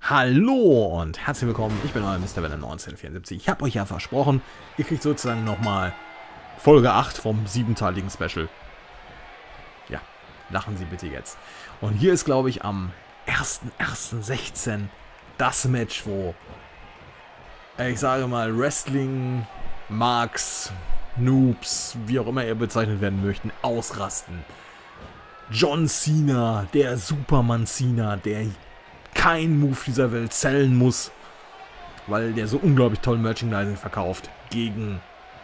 Hallo und herzlich willkommen, ich bin euer Mr. Venom 1974. Ich habe euch ja versprochen, ihr kriegt sozusagen nochmal Folge 8 vom 7-teiligen Special. Ja, lachen Sie bitte jetzt. Und hier ist, glaube ich, am 1.1.16 das Match, wo, ich sage mal, Wrestling, Marks, Noobs, wie auch immer ihr bezeichnet werden möchten, ausrasten. John Cena, der Superman Cena, der kein Move dieser Welt zählen muss, weil der so unglaublich toll Merchandising verkauft, gegen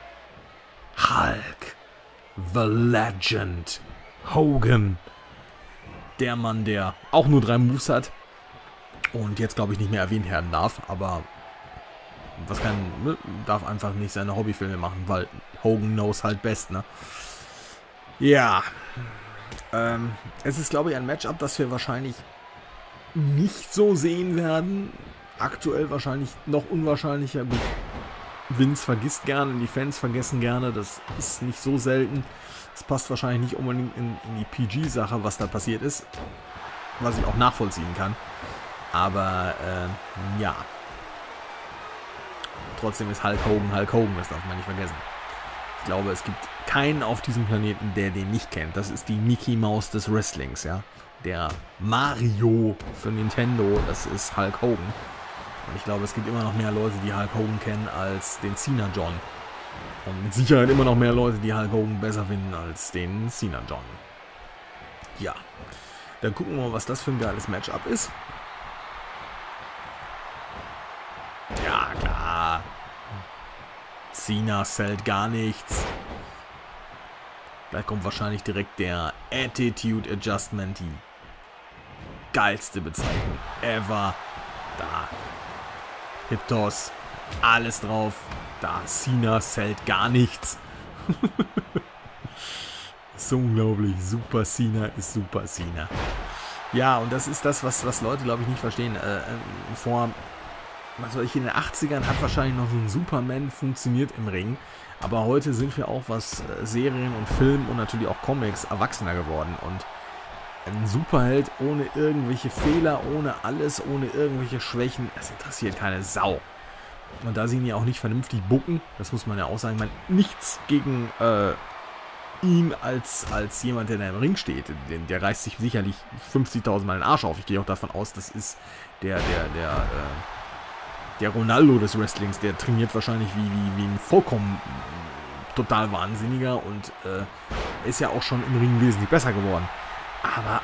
Hulk, The Legend, Hogan, der Mann, der auch nur 3 Moves hat und jetzt, glaube ich, nicht mehr erwähnt werden darf, aber darf einfach nicht seine Hobbyfilme machen, weil Hogan knows halt best, ne? Ja, es ist, glaube ich, ein Matchup, das wir wahrscheinlich nicht so sehen werden. Aktuell wahrscheinlich noch unwahrscheinlicher. Gut, Vince vergisst gerne, die Fans vergessen gerne. Das ist nicht so selten. Es passt wahrscheinlich nicht unbedingt in die PG-Sache, was da passiert ist. Was ich auch nachvollziehen kann. Aber, ja. Trotzdem ist Hulk Hogan, das darf man nicht vergessen. Ich glaube, es gibt keinen auf diesem Planeten, der den nicht kennt. Das ist die Mickey Mouse des Wrestlings, ja. Der Mario für Nintendo, das ist Hulk Hogan. Und ich glaube, es gibt immer noch mehr Leute, die Hulk Hogan kennen, als den Cena John. Und mit Sicherheit immer noch mehr Leute, die Hulk Hogan besser finden als den Cena John. Ja, dann gucken wir mal, was das für ein geiles Matchup ist. Ja, klar. Cena zählt gar nichts. Gleich kommt wahrscheinlich direkt der Attitude Adjustment, die geilste Bezeichnung ever. Da Hip Toss, alles drauf. Da Cena zählt gar nichts. So unglaublich. Super Cena ist Super Cena. Ja, und das ist das, was Leute, glaube ich, nicht verstehen. Was weiß ich, in den 80ern hat wahrscheinlich noch so ein Superman funktioniert im Ring. Aber heute sind wir auch, was Serien und Film und natürlich auch Comics, erwachsener geworden. Und ein Superheld ohne irgendwelche Fehler, ohne alles, ohne irgendwelche Schwächen, das interessiert keine Sau. Und da sie ihn ja auch nicht vernünftig bucken, das muss man ja auch sagen, ich meine, nichts gegen ihn als jemand, der da im Ring steht. Der reißt sich sicherlich 50.000 Mal den Arsch auf. Ich gehe auch davon aus, das ist der Ronaldo des Wrestlings, der trainiert wahrscheinlich wie ein vollkommen total Wahnsinniger und ist ja auch schon im Ring wesentlich besser geworden. Aber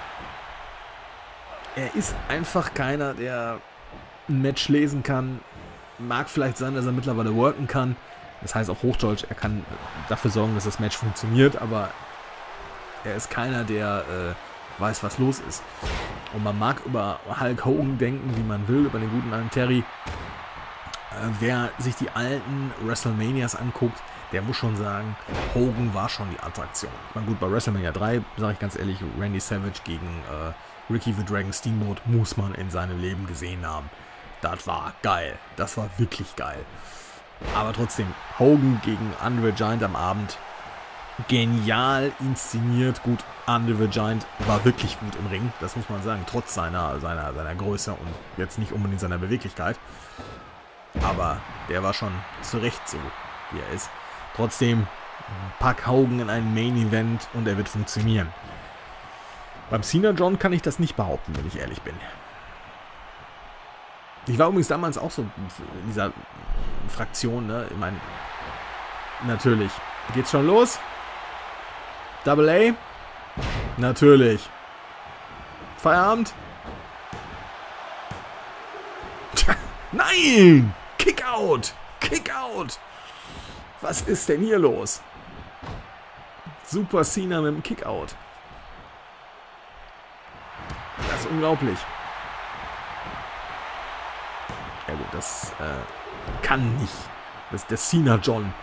er ist einfach keiner, der ein Match lesen kann. Mag vielleicht sein, dass er mittlerweile worken kann. Das heißt auf Hochdeutsch, er kann dafür sorgen, dass das Match funktioniert, aber er ist keiner, der weiß, was los ist. Und man mag über Hulk Hogan denken, wie man will, über den guten alten Terry. Wer sich die alten WrestleManias anguckt, der muss schon sagen, Hogan war schon die Attraktion. Ich meine, gut, bei WrestleMania 3, sage ich ganz ehrlich, Randy Savage gegen Ricky the Dragon Steamboat muss man in seinem Leben gesehen haben. Das war geil. Das war wirklich geil. Aber trotzdem, Hogan gegen Andre the Giant am Abend, genial inszeniert. Gut, Andre the Giant war wirklich gut im Ring, das muss man sagen, trotz seiner Größe und jetzt nicht unbedingt seiner Beweglichkeit. Aber der war schon zu Recht so, wie er ist. Trotzdem, pack Hogan in einen Main Event und er wird funktionieren. Beim Cena John kann ich das nicht behaupten, wenn ich ehrlich bin. Ich war übrigens damals auch so in dieser Fraktion, ne? Ich meine, natürlich. Geht's schon los? Double A? Natürlich. Feierabend? Nein! Kickout! Kickout! Was ist denn hier los? Super Cena mit dem Kickout. Das ist unglaublich. Ja gut, das kann nicht. Das ist der Cena John.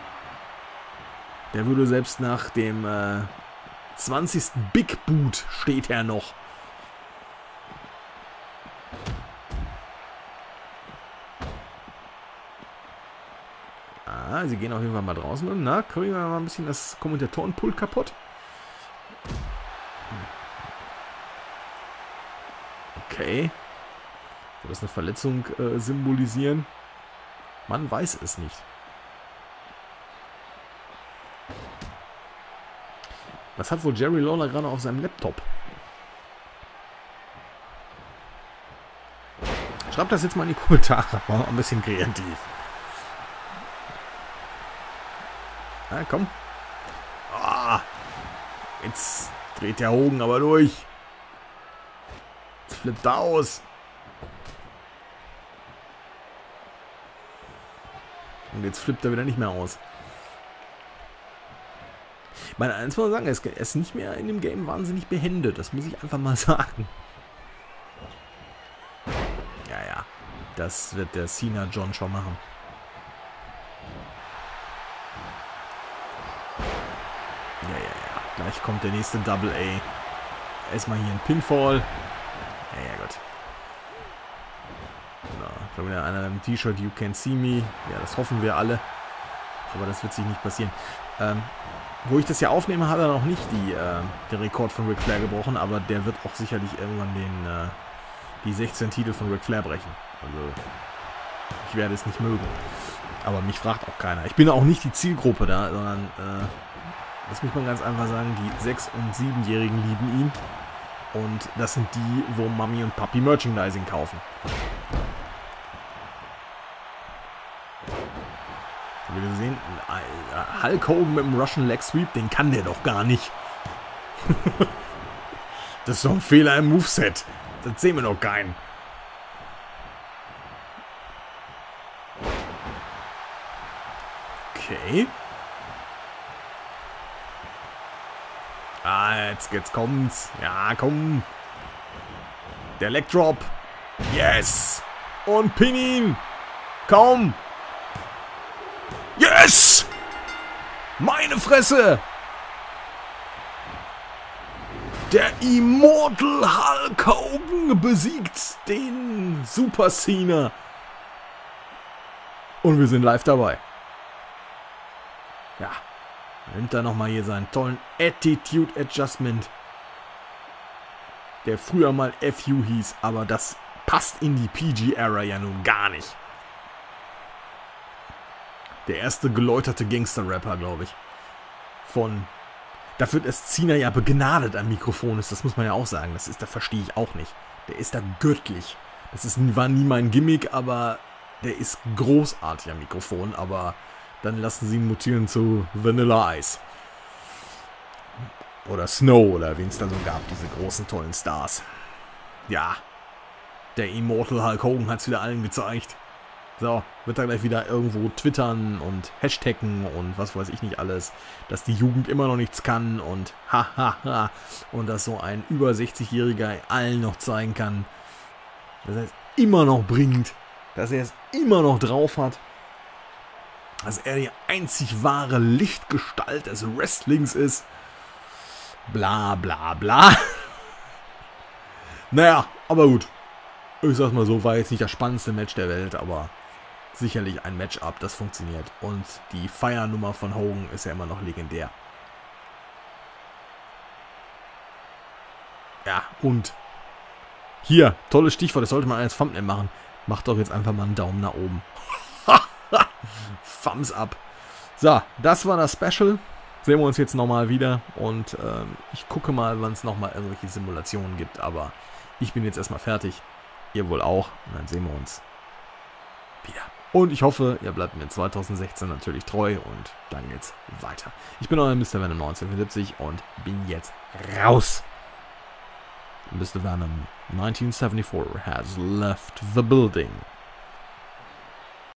Der würde selbst nach dem 20. Big Boot steht er noch. Sie gehen auf jeden Fall mal draußen und na, kriegen wir mal ein bisschen das Kommentatorenpult kaputt. Okay. Soll das eine Verletzung symbolisieren? Man weiß es nicht. Was hat wohl Jerry Lawler gerade auf seinem Laptop? Schreibt das jetzt mal in die Kommentare. War noch ein bisschen kreativ. Na komm. Ah, jetzt dreht der Hogan aber durch. Jetzt flippt er aus. Und jetzt flippt er wieder nicht mehr aus. Ich meine, eins muss man sagen, er ist nicht mehr in dem Game wahnsinnig behende. Das muss ich einfach mal sagen. Ja. Das wird der Cena John schon machen. Ja. Gleich kommt der nächste Double A. Erstmal hier ein Pinfall. Ja, gut. So, schon wieder einer im T-Shirt, You Can See Me. Ja, das hoffen wir alle. Aber das wird sich nicht passieren. Wo ich das ja aufnehme, hat er noch nicht den Rekord von Ric Flair gebrochen. Aber der wird auch sicherlich irgendwann die 16 Titel von Ric Flair brechen. Also, ich werde es nicht mögen. Aber mich fragt auch keiner. Ich bin auch nicht die Zielgruppe da, sondern, das muss man ganz einfach sagen, die 6- und 7-Jährigen lieben ihn. Und das sind die, wo Mami und Papi Merchandising kaufen. Wie wir sehen, Hulk Hogan mit dem Russian Leg Sweep, den kann der doch gar nicht. Das ist doch ein Fehler im Moveset. Das sehen wir doch keinen. Okay. Ah, jetzt kommt's. Ja, komm. Der Leg Drop. Yes. Und pin ihn. Komm. Yes. Meine Fresse. Der Immortal Hulk Hogan besiegt den Super Cena. Und wir sind live dabei. Ja. Nimmt er nochmal hier seinen tollen Attitude Adjustment. Der früher mal FU hieß, aber das passt in die PG-Era ja nun gar nicht. Der erste geläuterte Gangster-Rapper, glaube ich. Dafür ist Cena ja begnadet am Mikrofon ist, das muss man ja auch sagen. Das verstehe ich auch nicht. Der ist da göttlich. War nie mein Gimmick, aber der ist großartig am Mikrofon, aber dann lassen sie ihn mutieren zu Vanilla Ice. Oder Snow, oder wen es dann so gab, diese großen, tollen Stars. Ja, der Immortal Hulk Hogan hat es wieder allen gezeigt. So, wird er gleich wieder irgendwo twittern und hashtaggen und was weiß ich nicht alles, dass die Jugend immer noch nichts kann und hahaha und dass so ein über 60-Jähriger allen noch zeigen kann, dass er es immer noch bringt, dass er es immer noch drauf hat, dass er die einzig wahre Lichtgestalt des Wrestlings ist. Bla bla bla. Naja, aber gut. Ich sag's mal so, war jetzt nicht das spannendste Match der Welt, aber sicherlich ein Matchup, das funktioniert. Und die Feiernummer von Hogan ist ja immer noch legendär. Ja, und hier, tolles Stichwort, das sollte man als Thumbnail machen. Macht doch jetzt einfach mal einen Daumen nach oben. Thumbs up. So, das war das Special. Sehen wir uns jetzt nochmal wieder. Und ich gucke mal, wann es nochmal irgendwelche Simulationen gibt. Aber ich bin jetzt erstmal fertig. Ihr wohl auch. Und dann sehen wir uns wieder. Und ich hoffe, ihr bleibt mir 2016 natürlich treu. Und dann geht's weiter. Ich bin euer Mr. Venom 1974 und bin jetzt raus. Mr. Venom 1974 has left the building.